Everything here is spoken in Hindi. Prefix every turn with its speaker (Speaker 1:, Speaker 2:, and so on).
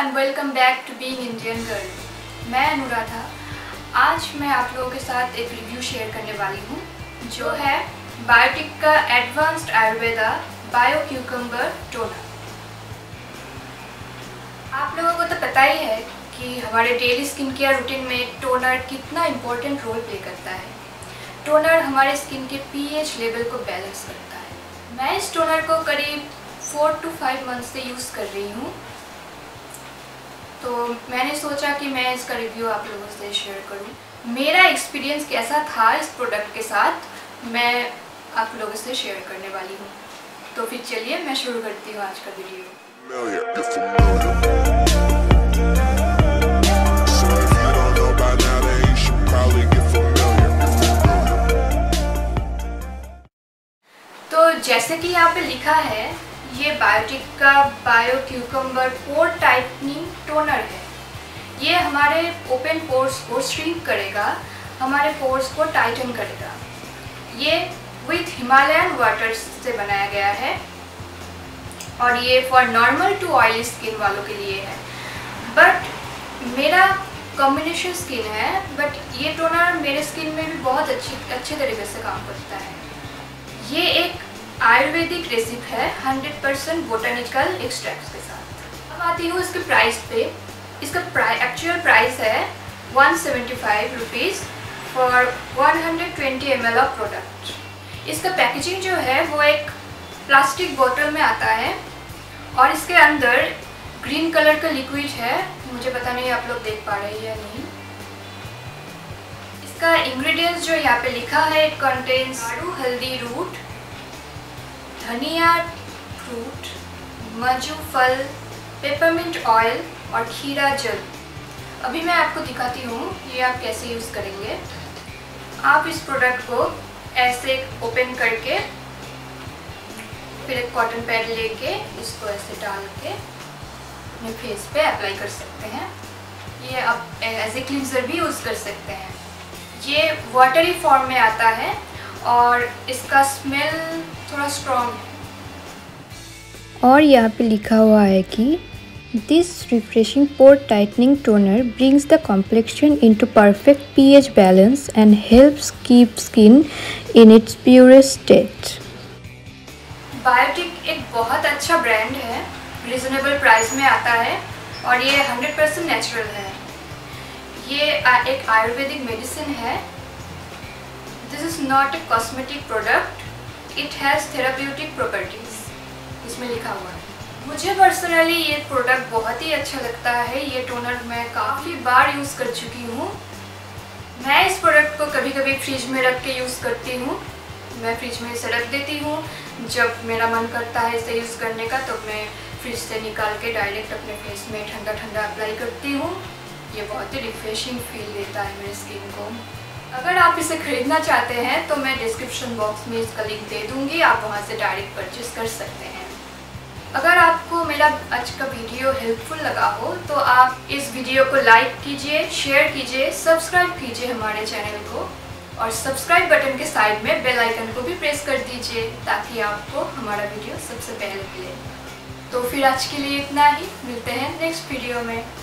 Speaker 1: And welcome back to being Indian girl. मैं अनुराधा। आज मैं आप लोगों के साथ एक रिव्यू शेयर करने वाली हूँ जो है बायोटिक का advanced Ayurveda bio cucumber toner. आप लोगों को तो पता ही है कि हमारे डेली स्किन केयर रूटीन में टोनर कितना इम्पोर्टेंट रोल प्ले करता है। टोनर हमारे स्किन के पीएच लेवल को बैलेंस करता है। मैं इस टोनर को करीब 4 to 5 मंथ से यूज़ कर रही हूँ, तो मैंने सोचा कि मैं इसका रिव्यू आप लोगों से शेयर करूँ। मेरा एक्सपीरियंस कैसा था इस प्रोडक्ट के साथ मैं आप लोगों से शेयर करने वाली हूँ। तो फिर चलिए मैं शुरू करती हूँ आज का वीडियो। तो जैसे कि यहाँ पे लिखा है, ये बायोटिक का bio cucumber pore tightening toner है। ये हमारे ओपन पोर्स को श्रिंक करेगा, हमारे पोर्स को टाइटन करेगा। ये विथ हिमालयन वाटर से बनाया गया है और ये for normal to oily skin वालों के लिए है। बट मेरा कॉम्बिनेशन स्किन है, बट ये टोनर मेरे स्किन में भी बहुत अच्छे तरीके से काम करता है। ये एक आयुर्वेदिक रेसिपी है 100% बोटानिकल एक्सट्रैक्ट्स के साथ। अब आती हूँ इसके प्राइस पे। इसका एक्चुअल प्राइस है 175 rupees for 120 ml of product. इसका पैकेजिंग जो है वो एक प्लास्टिक बोतल में आता है और इसके अंदर ग्रीन कलर का लिक्विड है। मुझे पता नहीं आप लोग देख पा रहे हैं या नहीं। इसका इंग्रेडिएंट्स जो यहाँ पे लिखा है, इट कंटेन्स आड़ू हल्दी रूट, धनिया फ्रूट, मजू फल, पेपरमिंट ऑयल और खीरा जल। अभी मैं आपको दिखाती हूँ ये आप कैसे यूज़ करेंगे। आप इस प्रोडक्ट को ऐसे ओपन करके फिर एक कॉटन पैड लेके इसको ऐसे डाल के अपने फेस पे अप्लाई कर सकते हैं। ये आप एज ए क्लींजर भी यूज़ कर सकते हैं। ये वाटरी फॉर्म में आता है और इसका स्मेल थोड़ा स्ट्रॉन्ग है।
Speaker 2: और यहाँ पे लिखा हुआ है कि this refreshing pore tightening toner brings the complexion into perfect pH balance and helps keep skin in its purest state.
Speaker 1: Biotique एक बहुत अच्छा ब्रांड है, रिजनेबल प्राइस में आता है और ये 100% नेचुरल है। ये एक आयुर्वेदिक मेडिसिन है। This is not a cosmetic product, it has therapeutic properties, इसमें लिखा हुआ है। मुझे पर्सनली ये प्रोडक्ट बहुत ही अच्छा लगता है। ये टोनर मैं काफ़ी बार यूज़ कर चुकी हूँ। मैं इस प्रोडक्ट को कभी कभी फ्रिज में रख के यूज़ करती हूँ। मैं फ्रिज में इसे रख देती हूँ, जब मेरा मन करता है इसे यूज़ करने का तो मैं फ्रिज से निकाल के डायरेक्ट अपने फेस में ठंडा ठंडा अप्लाई करती हूँ। ये बहुत ही रिफ्रेशिंग फील देता है मेरे स्किन को। अगर आप इसे ख़रीदना चाहते हैं तो मैं डिस्क्रिप्शन बॉक्स में इसका लिंक दे दूँगी, आप वहाँ से डायरेक्ट परचेज़ कर सकते हैं। अगर आपको मेरा आज का वीडियो हेल्पफुल लगा हो तो आप इस वीडियो को लाइक कीजिए, शेयर कीजिए, सब्सक्राइब कीजिए हमारे चैनल को और सब्सक्राइब बटन के साइड में बेल आइकन को भी प्रेस कर दीजिए ताकि आपको हमारा वीडियो सबसे पहले मिले। तो फिर आज के लिए इतना ही, मिलते हैं नेक्स्ट वीडियो में।